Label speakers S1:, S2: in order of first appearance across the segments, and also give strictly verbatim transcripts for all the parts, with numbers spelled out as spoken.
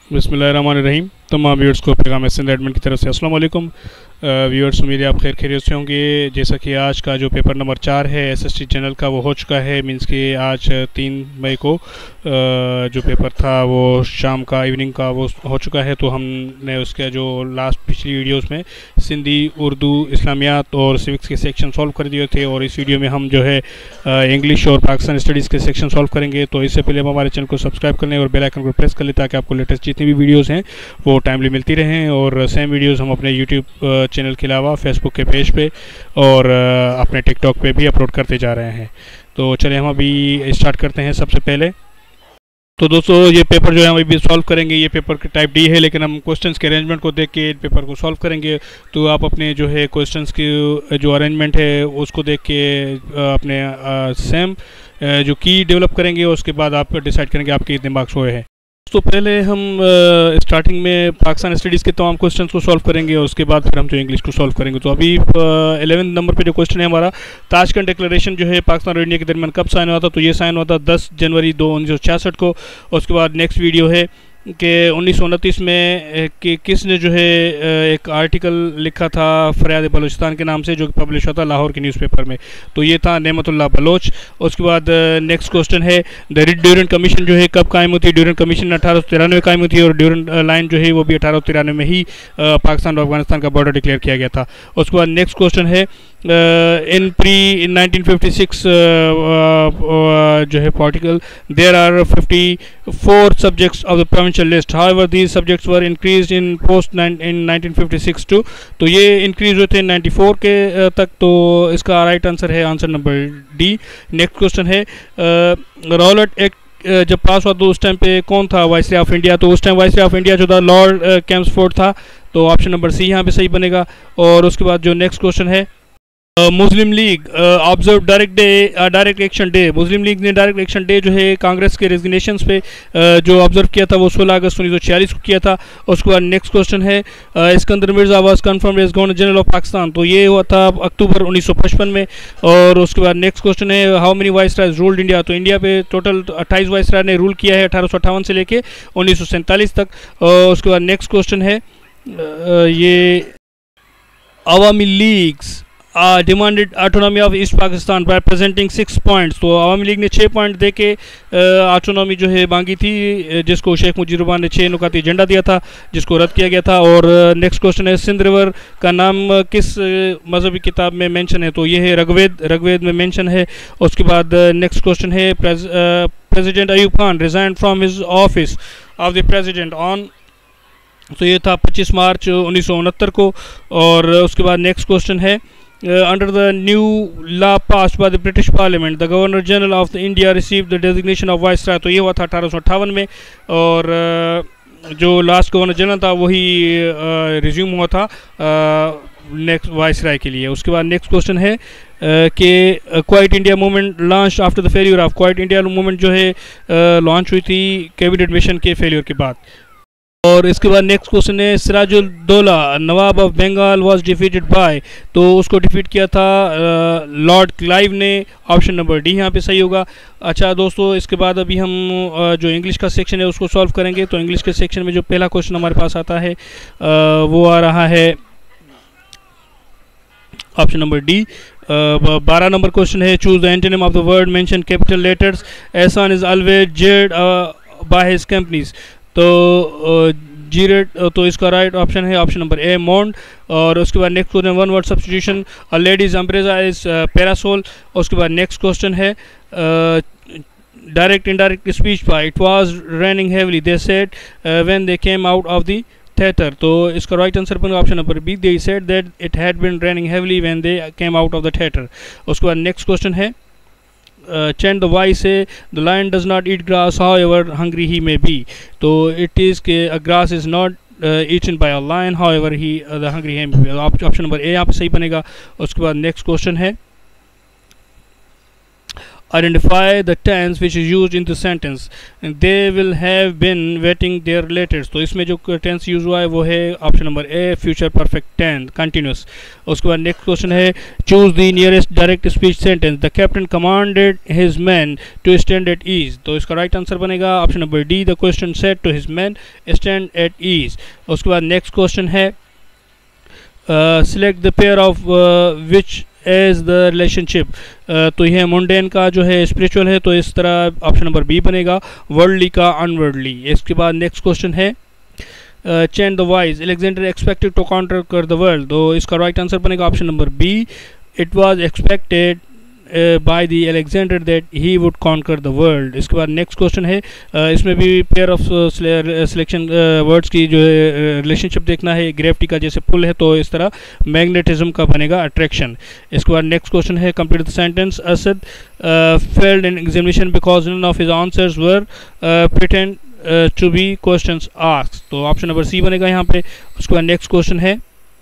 S1: बिस्मिल्लाहिर्रहमानिर्रहीम। तमाम व्यूअर्स को पैगाम सिंध एडमिन की तरफ से अस्सलाम वालेकुम। व्यूअर्स, उम्मीद है आप खैर खैरियत से होंगे। जैसा कि आज का जो पेपर नंबर चार है एसएसटी जनरल का वो हो चुका है। मींस कि आज तीन मई को जो पेपर था वो शाम का इवनिंग का वो हो चुका है। तो हमने उसके जो लास्ट पिछली वीडियोस में सिंधी, उर्दू, इस्लामियात और सिविक्स के सेक्शन सॉल्व कर दिए थे, और इस वीडियो में हम जो है इंग्लिश और पाकिस्तान स्टडीज़ के सेक्शन सॉल्व करेंगे। तो इससे पहले हम हमारे चैनल को सब्सक्राइब कर लें और बेल आइकन को प्रेस कर लें ताकि आपको लेटेस्ट जितनी भी वीडियोज़ हैं वो टाइमली मिलती रहें। और सेम वीडियोस हम अपने यूट्यूब चैनल के अलावा फेसबुक के पेज पे और अपने टिकटॉक पे भी अपलोड करते जा रहे हैं। तो चलिए हम अभी स्टार्ट करते हैं। सबसे पहले तो दोस्तों, ये पेपर जो है हम अभी सॉल्व करेंगे। ये पेपर के टाइप डी है, लेकिन हम क्वेश्चंस के अरेंजमेंट को देख के पेपर को सॉल्व करेंगे। तो आप अपने जो है क्वेश्चंस की जो अरेंजमेंट है उसको देख के अपने सेम जो की डेवलप करेंगे, उसके बाद आप डिसाइड करेंगे आपके कितने मार्क्स हुए हैं। तो पहले हम स्टार्टिंग में पाकिस्तान स्टडीज़ के तमाम क्वेश्चंस को सॉल्व करेंगे और उसके बाद फिर हम जो इंग्लिश को सॉल्व करेंगे। तो अभी एलेवेंथ नंबर पे जो क्वेश्चन है हमारा, ताशकंद डिक्लेरेशन जो है पाकिस्तान और इंडिया के दरमियान कब साइन हुआ था? तो ये साइन हुआ था दस जनवरी दो उन्नीस सौ छियासठ को। उसके बाद नेक्स्ट वीडियो है कि उन्नीस सौ उनतीस में कि किसने जो है एक आर्टिकल लिखा था फरियाद बलूचिस्तान के नाम से, जो कि पब्लिश हुआ था लाहौर के न्यूज़पेपर में। तो ये था नेमतुल्लाह बलोच। उसके बाद नेक्स्ट क्वेश्चन है द ड्यूरेंट कमीशन जो है कब कायम हुई थी? ड्यूरेंट कमीशन अठारह सौ तिरानवे कायम हुई थी, और ड्यूरेंट लाइन जो है वो भी अठारह सौ तिरानवे में ही पाकिस्तान और अफगानिस्तान का बॉर्डर डिक्लेयर किया गया था। उसके बाद नेक्स्ट क्वेश्चन है in pre in nineteen fifty six जो है particle there are fifty four subjects of the provincial list, however these subjects were increased in post in nineteen fifty six two. तो ये इंक्रीज हुए थे ninety four के तक। तो इसका राइट आंसर है answer number D. Next question है रॉलेट एक्ट जब पास हुआ तो उस टाइम पे कौन था वाइसराय ऑफ इंडिया? तो उस टाइम वाइसराय ऑफ इंडिया जो था लॉर्ड कैम्सफोर्ड था। तो ऑप्शन नंबर सी यहाँ पे सही बनेगा। और उसके बाद जो नेक्स्ट क्वेश्चन है Muslim League observe direct day direct action day. Muslim League ने डायरेक्ट एक्शन डे जो है कांग्रेस के रेजिग्नेशंस पे uh, जो ऑब्जर्व किया था वो सोलह अगस्त उन्नीस सौ छियालीस को किया था। उसके बाद नेक्स्ट क्वेश्चन है Iskandar Mirza was confirmed as governor general of Pakistan. तो ये हुआ था अक्टूबर उन्नीस सौ पचपन में। और उसके बाद नेक्स्ट क्वेश्चन है how many viceroys ruled India? तो इंडिया पे टोटल अट्ठाईस वाइसराय ने रूल किया है अठारह सौ अट्ठावन से लेके उन्नीस सौ सैंतालीस तक। uh, उसके बाद नेक्स्ट क्वेश्चन है uh, ये Awami League's demanded autonomy of east Pakistan by presenting six points. तो अवामी लीग ने छः पॉइंट दे के ऑटोनॉमी जो है मांगी थी, जिसको शेख मुजीबुर रहमान ने छः नुकाती एजेंडा दिया था, जिसको रद्द किया गया था। और नेक्स्ट क्वेश्चन है सिंध रिवर का नाम किस मजहबी किताब में मेंशन है? तो ये है ऋग्वेद ऋग्वेद में मेंशन है। उसके बाद नेक्स्ट क्वेश्चन है president Ayub Khan resign from his office of the president on. तो ये था पच्चीस मार्च उन्नीस सौ उनहत्तर को। और उसके बाद नेक्स्ट क्वेश्चन है Uh, under the new law passed by the British Parliament, the Governor General of the India received the designation of Viceroy। तो ये हुआ था अठारह सौ अट्ठावन में। और uh, जो लास्ट गवर्नर जनरल था वही रिज्यूम uh, हुआ था नेक्स्ट uh, वाइसराय के लिए। उसके बाद नेक्स्ट क्वेश्चन है uh, कि quit India movement launch after the failure of. Quit India movement जो है लॉन्च uh, हुई थी कैबिनेट मिशन के फेलियर के बाद। और इसके बाद नेक्स्ट क्वेश्चन है Sirajul Daula nawab of Bengal was defeated by. तो उसको डिफीट किया था लॉर्ड क्लाइव ने। ऑप्शन नंबर डी यहाँ पे सही होगा। अच्छा दोस्तों, इसके बाद अभी हम uh, जो इंग्लिश का सेक्शन है उसको सॉल्व करेंगे। तो इंग्लिश के सेक्शन में जो पहला क्वेश्चन हमारे पास आता है uh, वो आ रहा है ऑप्शन नंबर डी। बारह नंबर क्वेश्चन है choose the antonym of the word mention capital letters. Ehsan is always jeered by his companies. तो जीरेट uh, तो इसका राइट ऑप्शन है ऑप्शन नंबर ए मॉन्ड। और उसके बाद next question one word substitution a ladies umbrella is parasol. उसके बाद नेक्स्ट क्वेश्चन है direct indirect speech by it was raining heavily they said when they came out of the theatre. तो इसका right answer बनेगा option number B they said that it had been raining heavily when they came out of the theatre. उसके बाद next question है Uh, chant the wise say the lion does not eat grass however hungry he may be। तो it is के a grass is not uh, eaten by a lion however he uh, the hungry he may be। Option number A यहाँ पे सही बनेगा। उसके बाद next question है Identify the tense which is used in the sentence. They will have been waiting their letters. तो इसमें जो tense यूज हुआ है वो है option number A future perfect tense continuous. उसके बाद नेक्स्ट क्वेश्चन है choose the nearest direct speech sentence. The captain commanded his man to stand at ease. तो इसका राइट आंसर बनेगा option number D. The question said to his man stand at ease. उसके बाद next question है select the pair of which as the relationship. तो यह mundane का जो है स्पिरिचुअल है, तो इस तरह ऑप्शन नंबर बी बनेगा. वर्ल्डली का अनवर्ल्डली. इसके बाद नेक्स्ट क्वेश्चन है change the voice. Alexander expected to conquer the world. तो इसका राइट आंसर बनेगा option number B. It was expected by the Alexander that he would conquer the world. इसके बाद next question है uh, इसमें भी pair of selection words की जो है रिलेशनशिप देखना है. ग्रेविटी का जैसे पुल है तो इस तरह मैग्नेटिज्म का बनेगा अट्रैक्शन. इसके बाद नेक्स्ट क्वेश्चन है complete the sentence. Asad failed in examination because none of his answers were pertinent to be questions asked. तो ऑप्शन नंबर सी बनेगा यहाँ पे. उसके बाद नेक्स्ट क्वेश्चन है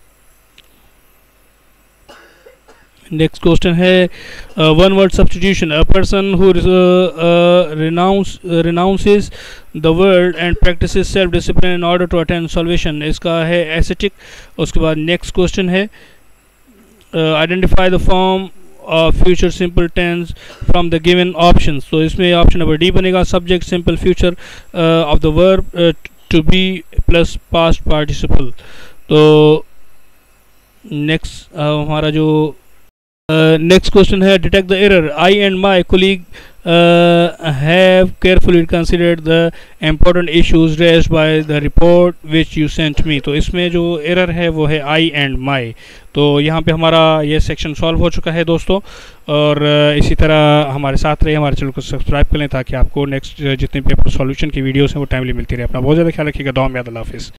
S1: नेक्स्ट क्वेश्चन है one word substitution. A person who renounce renounces the world and practises self discipline in order to attain salvation. इसका है एसेटिक. उसके बाद नेक्स्ट क्वेश्चन है identify the form of future simple tense from the given options. तो इसमें option number D बनेगा subject simple future of the verb to be plus past participle. तो next हमारा जो नेक्स्ट क्वेश्चन है detect the error. I and my colleague have carefully considered the important issues raised by the report which you sent me. तो इसमें जो error है वो है आई एंड माई. तो यहाँ पे हमारा ये सेक्शन सॉल्व हो चुका है दोस्तों. और इसी तरह हमारे साथ रहिए, हमारे चैनल को सब्सक्राइब कर लें ताकि आपको नेक्स्ट जितने पेपर सॉल्यूशन की वीडियोस हैं वो टाइमली मिलती रहे. अपना बहुत ज़्यादा ख्याल रखिएगा. दुआ में याद. अल्लाह हाफिज़.